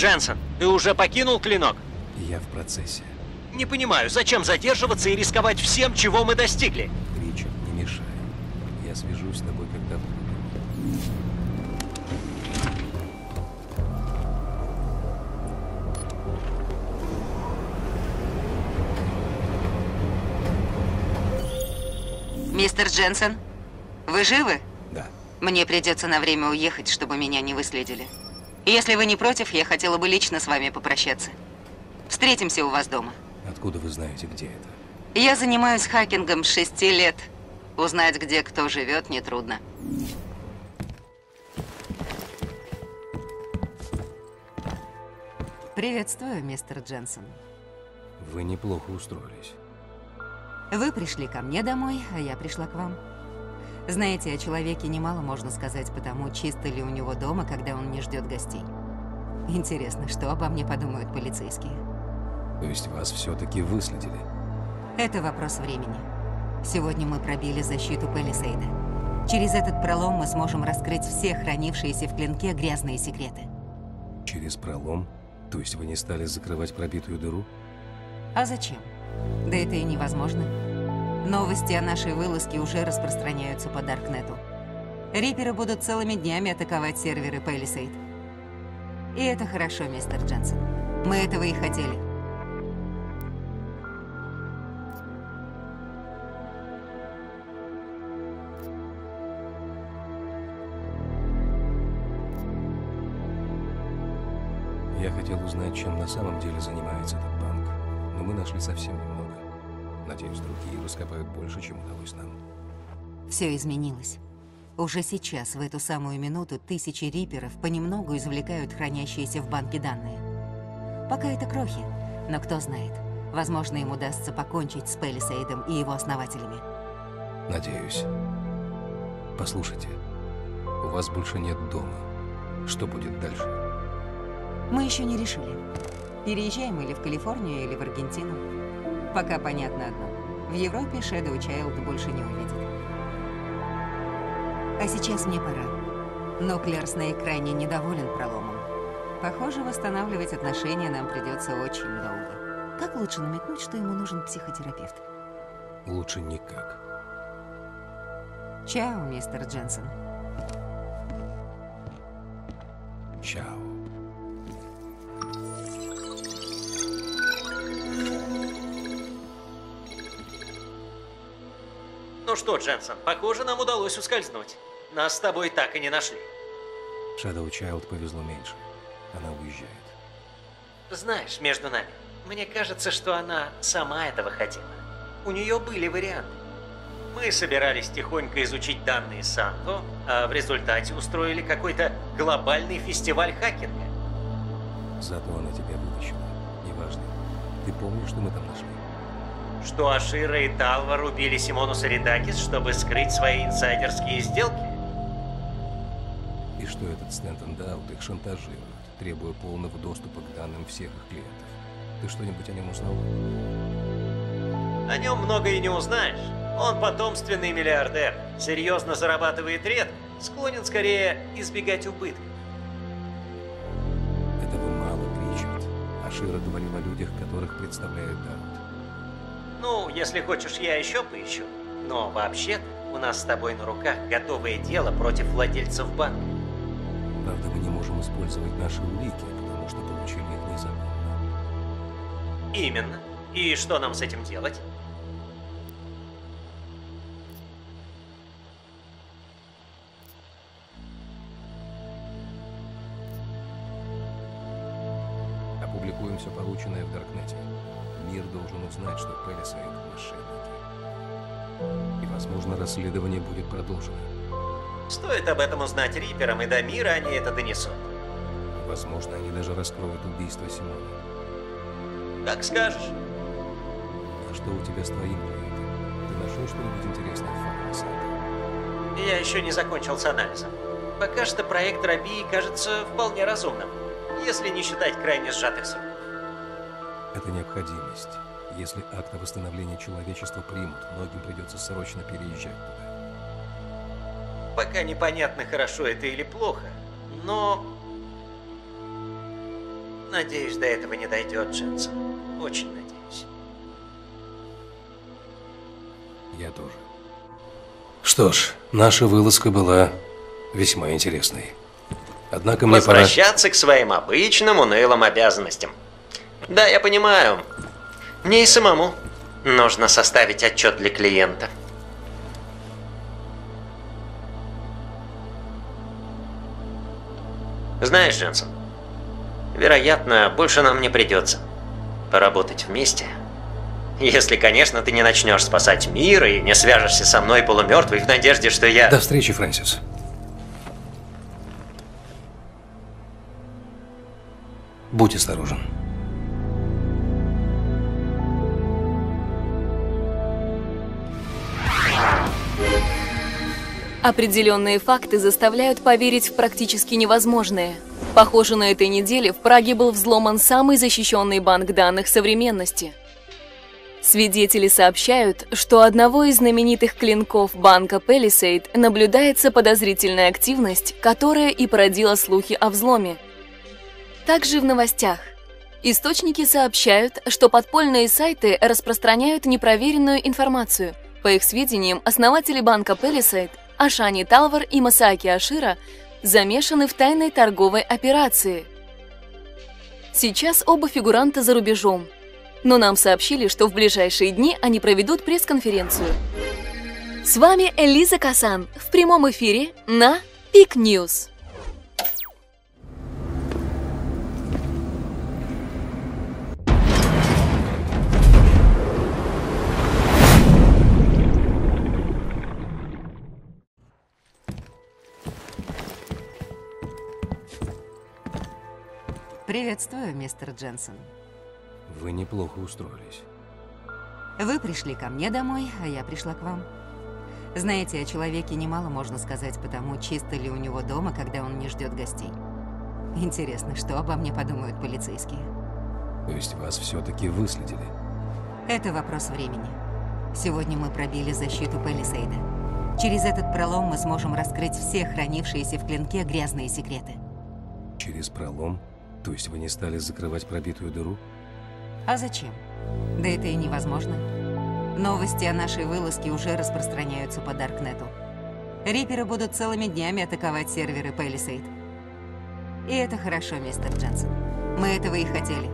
Дженсен, ты уже покинул Клинок? Я в процессе. Не понимаю, зачем задерживаться и рисковать всем, чего мы достигли? Ричард, не мешай. Я свяжусь с тобой, когда буду. Мистер Дженсен, вы живы? Да. Мне придется на время уехать, чтобы меня не выследили. Если вы не против, я хотела бы лично с вами попрощаться. Встретимся у вас дома. Откуда вы знаете, где это? Я занимаюсь хакингом с 6 лет. Узнать, где кто живет, нетрудно. Приветствую, мистер Дженсен. Вы неплохо устроились. Вы пришли ко мне домой, а я пришла к вам. Знаете, о человеке немало можно сказать, потому чисто ли у него дома, когда он не ждет гостей. Интересно, что обо мне подумают полицейские? То есть вас все-таки выследили? Это вопрос времени. Сегодня мы пробили защиту Пэлисейда. Через этот пролом мы сможем раскрыть все хранившиеся в Клинке грязные секреты. Через пролом? То есть вы не стали закрывать пробитую дыру? А зачем? Да это и невозможно. Новости о нашей вылазке уже распространяются по Даркнету. Риперы будут целыми днями атаковать серверы Пэлисейд. И это хорошо, мистер Дженсен. Мы этого и хотели. Я хотел узнать, чем на самом деле занимается этот банк. Но мы нашли совсем немного. Надеюсь, другие раскопают больше, чем удалось нам. Все изменилось. Уже сейчас, в эту самую минуту, тысячи риперов понемногу извлекают хранящиеся в банке данные. Пока это крохи, но кто знает. Возможно, им удастся покончить с Пэлисейдом и его основателями. Надеюсь. Послушайте, у вас больше нет дома. Что будет дальше? Мы еще не решили. Переезжаем или в Калифорнию, или в Аргентину. Пока понятно одно. В Европе Shadow Child больше не увидит. А сейчас мне пора. Ноклер Снейк крайне недоволен проломом. Похоже, восстанавливать отношения нам придется очень долго. Как лучше намекнуть, что ему нужен психотерапевт? Лучше никак. Чао, мистер Дженсен. Чао. Ну что, Дженсен, похоже, нам удалось ускользнуть. Нас с тобой так и не нашли. Shadow Child повезло меньше. Она уезжает. Знаешь, между нами, мне кажется, что она сама этого хотела. У нее были варианты. Мы собирались тихонько изучить данные Санто, а в результате устроили какой-то глобальный фестиваль хакинга. Зато она тебя вытащила. Неважно. Ты помнишь, что мы там нашли? Что Ашира и Талвар убили Симону Саридакис, чтобы скрыть свои инсайдерские сделки? И что этот Стэнтон Даут их шантажирует, требуя полного доступа к данным всех их клиентов. Ты что-нибудь о нем узнал? О нем много и не узнаешь. Он потомственный миллиардер, серьезно зарабатывает редко, склонен скорее избегать убытков. Этого мало, Ричард. Ашира говорил о людях, которых представляет Даут. Ну, если хочешь, я еще поищу. Но вообще-то у нас с тобой на руках готовое дело против владельцев банка. Правда, мы не можем использовать наши улики, потому что получили их незаконно. Именно. И что нам с этим делать? Опубликуем все полученное в Даркнете. Мир должен узнать, что Пэлисейд – мошенники. И, возможно, расследование будет продолжено. Стоит об этом узнать Риперам, и до мира они это донесут. Возможно, они даже раскроют убийство Симона. Как скажешь. А что у тебя с твоим проектом? Ты нашел что-нибудь интересное в файле Санто? Я еще не закончил с анализом. Пока что проект Робии кажется вполне разумным, если не считать крайне сжатых сроков. Это необходимость. Если акт о восстановлении человечества примут, многим придется срочно переезжать туда. Пока непонятно, хорошо это или плохо, но Надеюсь, до этого не дойдет, Дженсен. Очень надеюсь. Я тоже. Что ж, наша вылазка была весьма интересной. Однако мне пора... Возвращаться к своим обычным унылым обязанностям. Да, я понимаю. Мне и самому нужно составить отчет для клиента. Знаешь, Дженсен, вероятно, больше нам не придется поработать вместе. Если, конечно, ты не начнешь спасать мир и не свяжешься со мной полумертвый в надежде, что я... До встречи, Фрэнсис. Будь осторожен. Определенные факты заставляют поверить в практически невозможное. Похоже, на этой неделе в Праге был взломан самый защищенный банк данных современности. Свидетели сообщают, что у одного из знаменитых клинков банка Palisade наблюдается подозрительная активность, которая и породила слухи о взломе. Также в новостях. Источники сообщают, что подпольные сайты распространяют непроверенную информацию. По их сведениям, основатели банка Palisade, Ашани Талвар и Масааки Ашира, замешаны в тайной торговой операции. Сейчас оба фигуранта за рубежом, но нам сообщили, что в ближайшие дни они проведут пресс-конференцию. С вами Элиза Касан в прямом эфире на Пик Ньюс. Приветствую, мистер Дженсен. Вы неплохо устроились. Вы пришли ко мне домой, а я пришла к вам. Знаете, о человеке немало можно сказать, потому чисто ли у него дома, когда он не ждет гостей. Интересно, что обо мне подумают полицейские? То есть вас все-таки выследили? Это вопрос времени. Сегодня мы пробили защиту Пэлисейда. Через этот пролом мы сможем раскрыть все хранившиеся в клинке грязные секреты. Через пролом? То есть вы не стали закрывать пробитую дыру? А зачем? Да это и невозможно. Новости о нашей вылазке уже распространяются по Даркнету. Риперы будут целыми днями атаковать серверы Palisade. И это хорошо, мистер Дженсен. Мы этого и хотели.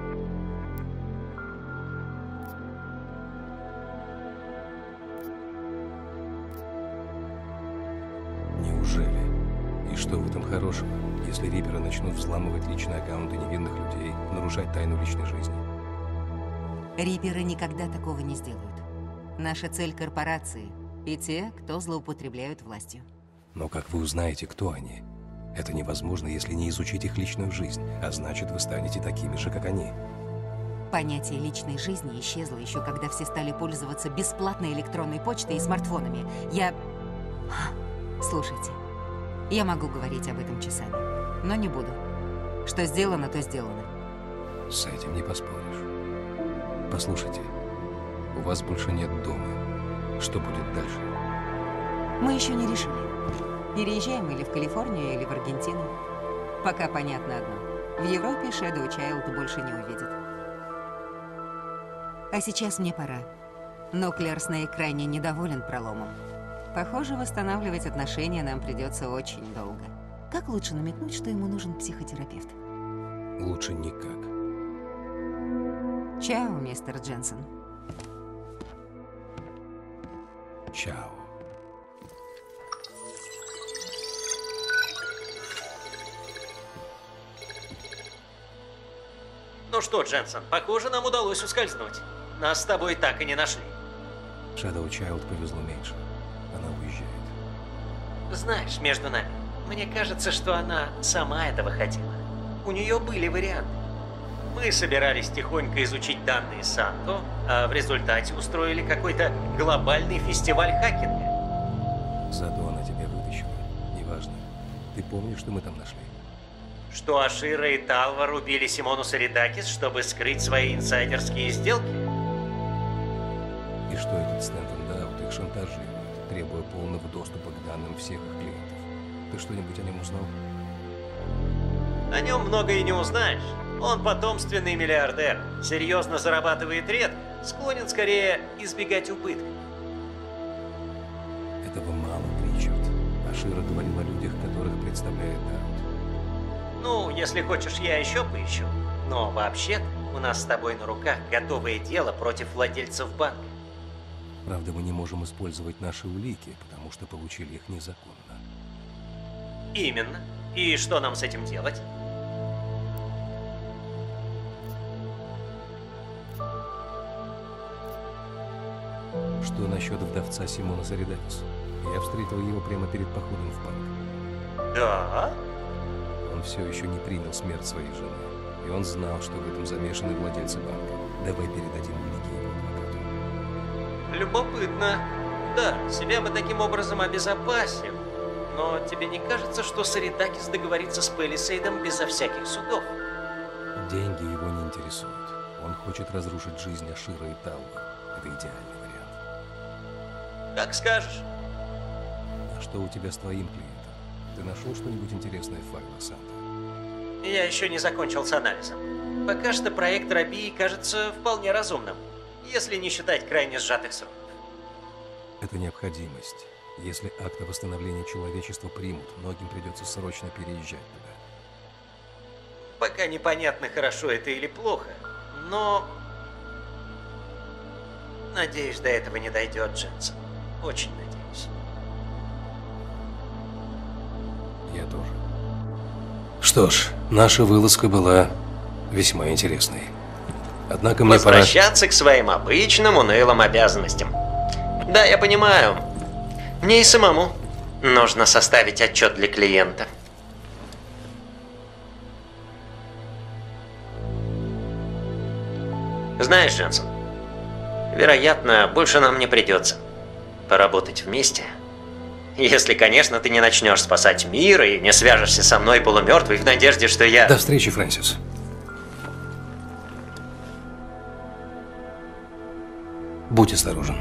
Неужели? И что в этом хорошего, если риперы начнут взламывать личные аккаунты невинных людей, нарушать тайну личной жизни? Риперы никогда такого не сделают. Наша цель — корпорации и те, кто злоупотребляют властью. Но как вы узнаете, кто они? Это невозможно, если не изучить их личную жизнь, а значит, вы станете такими же, как они. Понятие личной жизни исчезло еще, когда все стали пользоваться бесплатной электронной почтой и смартфонами. Слушайте, я могу говорить об этом часами, но не буду. Что сделано, то сделано. С этим не поспоришь. Послушайте, у вас больше нет дома. Что будет дальше? Мы еще не решили. Переезжаем или в Калифорнию, или в Аргентину. Пока понятно одно. В Европе Shadow Child больше не увидит. А сейчас мне пора. Nuclear Snake крайне недоволен проломом. Похоже, восстанавливать отношения нам придется очень долго. Как лучше намекнуть, что ему нужен психотерапевт? Лучше никак. Чао, мистер Дженсен. Чао. Ну что, Дженсен, похоже, нам удалось ускользнуть. Нас с тобой так и не нашли. Shadow Child повезло меньше. Она уезжает. Знаешь, между нами, мне кажется, что она сама этого хотела. У нее были варианты. Мы собирались тихонько изучить данные Санто, а в результате устроили какой-то глобальный фестиваль хакинга. Зато она тебя вытащила. Неважно. Ты помнишь, что мы там нашли? Что Ашира и Талвар убили Симону Саридакис, чтобы скрыть свои инсайдерские сделки? И что этот Стэнтон Даут их шантажирует, требуя полного доступа к данным всех их клиентов. Ты что-нибудь о нем узнал? О нем много и не узнаешь. Он потомственный миллиардер, серьезно зарабатывает редко, склонен скорее избегать убытков. Этого мало, Причард. Ашира говорил о людях, которых представляет Даут. Ну, если хочешь, я еще поищу. Но вообще-то у нас с тобой на руках готовое дело против владельцев банка. Правда, мы не можем использовать наши улики, потому что получили их незаконно. Именно. И что нам с этим делать? Что насчет вдовца Симона Заридакис? Я встретил его прямо перед походом в банк. Да? Он все еще не принял смерть своей жены. И он знал, что в этом замешаны владельцы банка. Давай передадим улики его адвокату. Любопытно. Да, себя мы таким образом обезопасим. Но тебе не кажется, что Заридакис договорится с Пелисейдом безо всяких судов? Деньги его не интересуют. Он хочет разрушить жизнь Ашира и Талва. Это идеальный вариант. Как скажешь. А что у тебя с твоим клиентом? Ты нашел что-нибудь интересное в файлах Санта? Я еще не закончил с анализом. Пока что проект Рабии кажется вполне разумным, если не считать крайне сжатых сроков. Это необходимость. Если акт о восстановлении человечества примут, многим придется срочно переезжать туда. Пока непонятно, хорошо это или плохо, но... Надеюсь, до этого не дойдет, Дженсен. Очень надеюсь. Я тоже. Что ж, наша вылазка была весьма интересной. Однако мне пора... Возвращаться к своим обычным унылым обязанностям. Да, я понимаю. Мне и самому нужно составить отчет для клиента. Знаешь, Дженсен, вероятно, больше нам не придется поработать вместе. Если, конечно, ты не начнешь спасать мир и не свяжешься со мной полумертвый в надежде, что я... До встречи, Фрэнсис. Будь осторожен.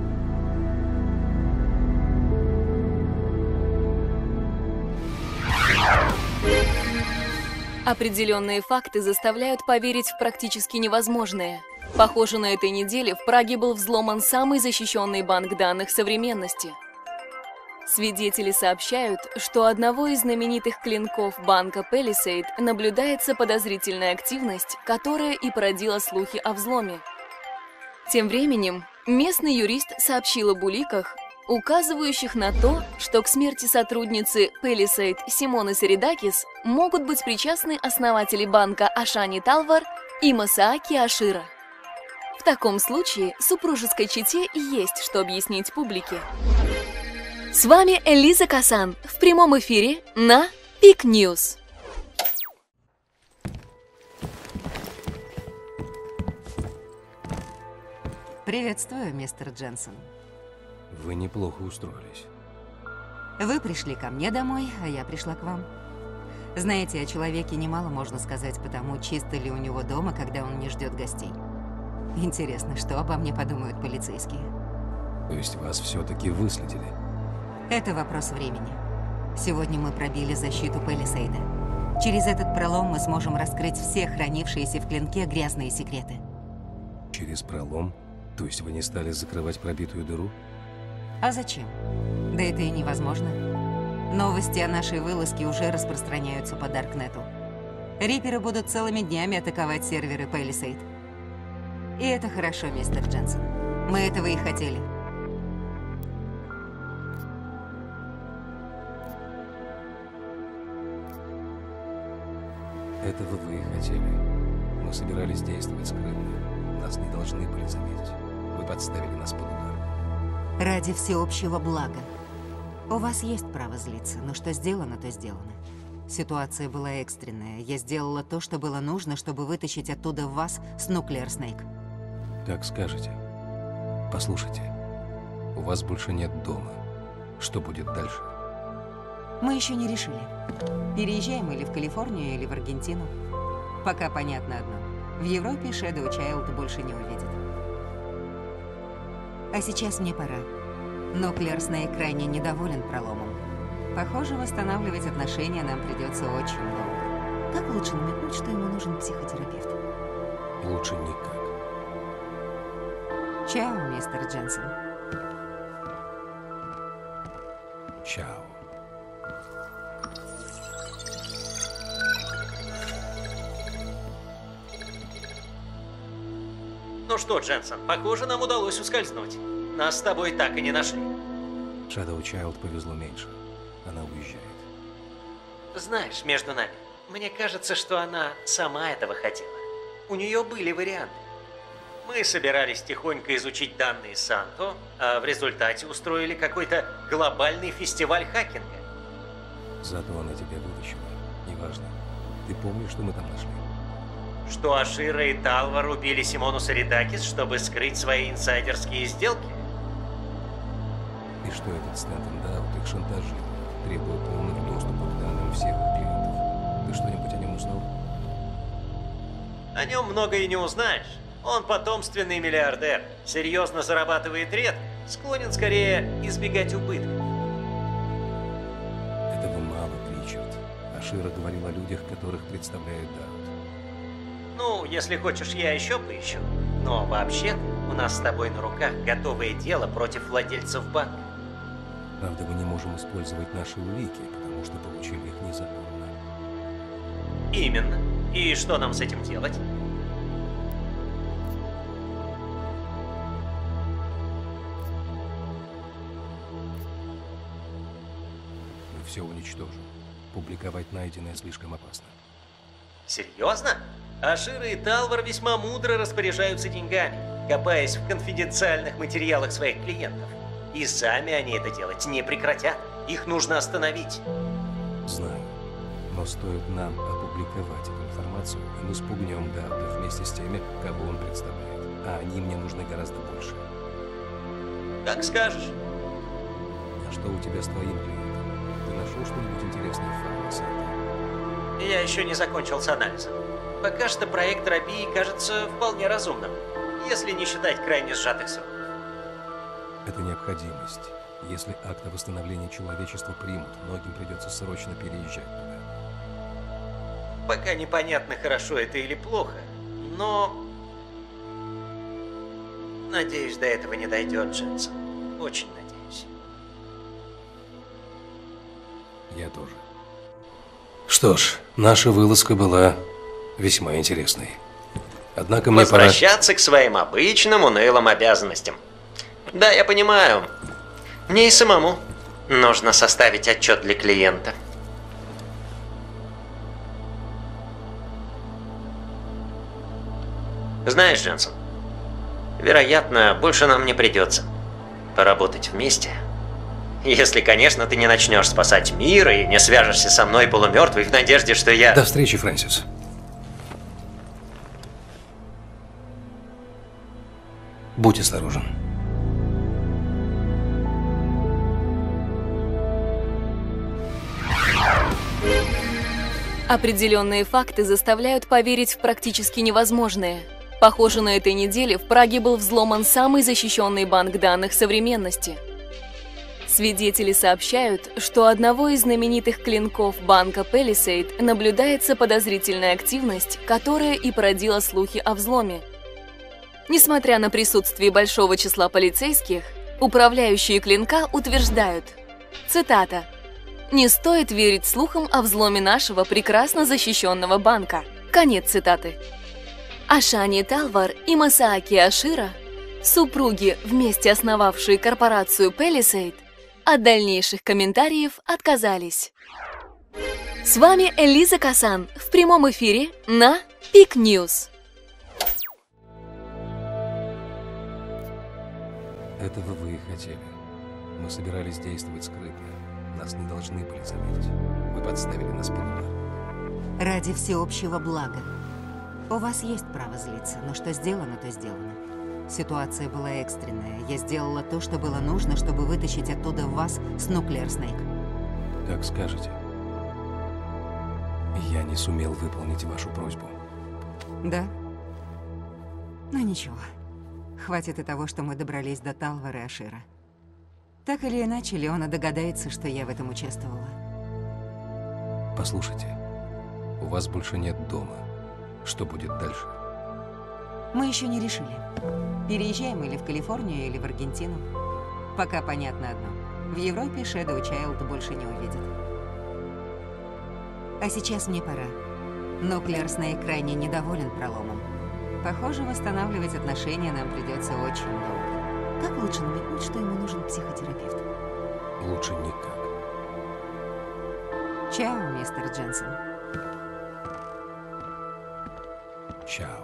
Определенные факты заставляют поверить в практически невозможное. Похоже, на этой неделе в Праге был взломан самый защищенный банк данных современности. Свидетели сообщают, что у одного из знаменитых клинков банка Palisade наблюдается подозрительная активность, которая и породила слухи о взломе. Тем временем, местный юрист сообщил об уликах, указывающих на то, что к смерти сотрудницы Palisade Симоны Заридакис могут быть причастны основатели банка Ашани Талвар и Масааки Ашира. В таком случае супружеской чете есть что объяснить публике. С вами Элиза Касан в прямом эфире на Пик Ньюс. Приветствую, мистер Дженсен. Вы неплохо устроились. Вы пришли ко мне домой, а я пришла к вам. Знаете, о человеке немало можно сказать, потому чисто ли у него дома, когда он не ждет гостей. Интересно, что обо мне подумают полицейские. То есть вас все-таки выследили? Это вопрос времени. Сегодня мы пробили защиту Пелисейда. Через этот пролом мы сможем раскрыть все хранившиеся в клинке грязные секреты. Через пролом? То есть вы не стали закрывать пробитую дыру? А зачем? Да это и невозможно. Новости о нашей вылазке уже распространяются по Даркнету. Риперы будут целыми днями атаковать серверы Palisade. И это хорошо, мистер Дженсен. Мы этого и хотели. Этого вы и хотели. Мы собирались действовать скрытно. Нас не должны были заметить. Вы подставили нас под удар. Ради всеобщего блага. У вас есть право злиться, но что сделано, то сделано. Ситуация была экстренная. Я сделала то, что было нужно, чтобы вытащить оттуда вас с Nuclear Snake. Как скажете. Послушайте, у вас больше нет дома. Что будет дальше? Мы еще не решили. Переезжаем или в Калифорнию, или в Аргентину. Пока понятно одно. В Европе Shadow Child больше не увидит. А сейчас мне пора. Nuclear Snake крайне недоволен проломом. Похоже, восстанавливать отношения нам придется очень долго. Как лучше намекнуть, что ему нужен психотерапевт? Лучше никак. Чао, мистер Дженсен. Чао. Ну что, Дженсен, похоже, нам удалось ускользнуть. Нас с тобой так и не нашли. Shadow Child повезло меньше. Она уезжает. Знаешь, между нами, мне кажется, что она сама этого хотела. У нее были варианты. Мы собирались тихонько изучить данные Санто, а в результате устроили какой-то глобальный фестиваль хакинга. Зато она тебя вытащила. Неважно. Ты помнишь, что мы там нашли? Что Ашира и Талвар убили Симону Саридакис, чтобы скрыть свои инсайдерские сделки? И что этот Стэнтон Даут их шантажирует, требуя полного доступа к данным всех клиентов. Ты что-нибудь о нем узнал? О нем много и не узнаешь. Он потомственный миллиардер, серьезно зарабатывает редко, склонен скорее избегать убытков. Этого мало, Ричард. Ашира говорил о людях, которых представляет Даут. Ну, если хочешь, я еще поищу. Но вообще у нас с тобой на руках готовое дело против владельцев банка. Правда, мы не можем использовать наши улики, потому что получили их незаконно. Именно. И что нам с этим делать? Мы все уничтожим. Публиковать найденное слишком опасно. Серьезно? Ашира и Талвар весьма мудро распоряжаются деньгами, копаясь в конфиденциальных материалах своих клиентов. И сами они это делать не прекратят. Их нужно остановить. Знаю. Но стоит нам опубликовать эту информацию, и мы спугнем Даута вместе с теми, кого он представляет. А они мне нужны гораздо больше. Как скажешь. А что у тебя с твоим клиентом? Ты нашел что-нибудь интересное в файле сайта? Я еще не закончил с анализом. Пока что проект Рабии кажется вполне разумным, если не считать крайне сжатых сроков. Это необходимость. Если акт о восстановлении человечества примут, многим придется срочно переезжать туда. Пока непонятно, хорошо это или плохо, но... Надеюсь, до этого не дойдет, Дженсен. Очень надеюсь. Я тоже. Что ж, наша вылазка была весьма интересной. Однако мне пора... Возвращаться к своим обычным унылым обязанностям. Да, я понимаю. Мне и самому нужно составить отчет для клиента. Знаешь, Дженсен, вероятно, больше нам не придется поработать вместе. Если, конечно, ты не начнешь спасать мир и не свяжешься со мной полумертвый в надежде, что я... До встречи, Фрэнсис. Будь осторожен. Определенные факты заставляют поверить в практически невозможное. Похоже, на этой неделе в Праге был взломан самый защищенный банк данных современности. Свидетели сообщают, что у одного из знаменитых клинков банка Palisade наблюдается подозрительная активность, которая и породила слухи о взломе. Несмотря на присутствие большого числа полицейских, управляющие клинка утверждают, цитата, «Не стоит верить слухам о взломе нашего прекрасно защищенного банка». Конец цитаты. Ашани Талвар и Масааки Ашира, супруги, вместе основавшие корпорацию Palisade, от дальнейших комментариев отказались. С вами Элиза Касан в прямом эфире на Пик Ньюс. Этого вы и хотели. Мы собирались действовать скрытно. Нас не должны были заметить. Вы подставили нас под удар. Ради всеобщего блага. У вас есть право злиться, но что сделано, то сделано. Ситуация была экстренная. Я сделала то, что было нужно, чтобы вытащить оттуда вас с Nuclear Snake. Как скажете. Я не сумел выполнить вашу просьбу. Да? Ну ничего. Хватит и того, что мы добрались до Талвара и Ашира. Так или иначе, Леона догадается, что я в этом участвовала. Послушайте, У вас больше нет дома. Что будет дальше? Мы еще не решили. Переезжаем или в Калифорнию, или в Аргентину. Пока понятно одно. В Европе Shadow Child больше не увидит. А сейчас мне пора. Но Снейк крайне недоволен проломом. Похоже, восстанавливать отношения нам придется очень долго. Как лучше намекнуть, что ему нужен психотерапевт? Лучше никак. Чао, мистер Дженсен. Чао.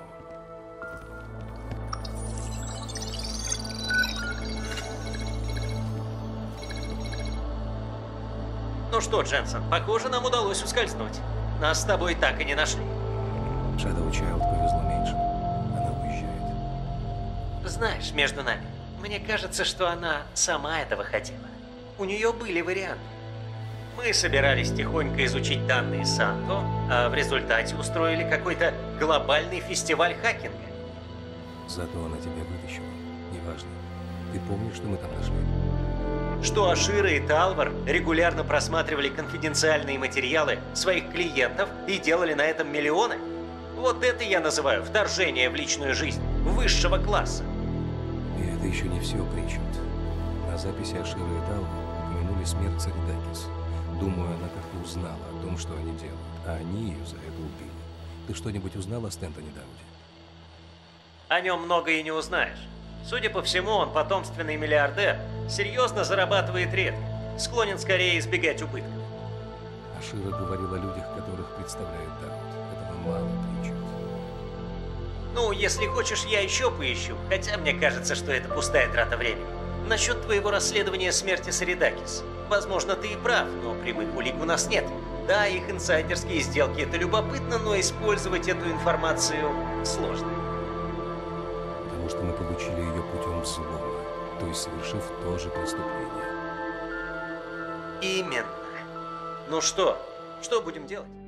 Ну что, Дженсен, похоже, нам удалось ускользнуть. Нас с тобой так и не нашли. Shadow Child повезло меньше. Она уезжает. Знаешь, между нами, мне кажется, что она сама этого хотела. У нее были варианты. Мы собирались тихонько изучить данные Санто, а в результате устроили какой-то глобальный фестиваль хакинга. Зато она тебя вытащила. Неважно. Ты помнишь, что мы там нашли? Что Ашира и Талвар регулярно просматривали конфиденциальные материалы своих клиентов и делали на этом миллионы? Вот это я называю вторжение в личную жизнь высшего класса. И это еще не все, Причуд. На записи Ашира и Талвар упомянули смерть Царидакис. Думаю, она как-то узнала о том, что они делают, а они ее за это убили. Ты что-нибудь узнал о Стентоне Дауде? О нем много и не узнаешь. Судя по всему, он потомственный миллиардер, серьезно зарабатывает редко, склонен скорее избегать убытков. Ашира говорил о людях, которых представляет Дауд. Этого мало, Причуд. Ну, если хочешь, я еще поищу, хотя мне кажется, что это пустая трата времени. Насчет твоего расследования смерти Саридакис. Возможно, ты и прав, но прямых улик у нас нет. Да, их инсайдерские сделки — это любопытно, но использовать эту информацию сложно. Потому что мы получили ее путем взлома, то есть совершив то же преступление. Именно. Ну что? Что будем делать?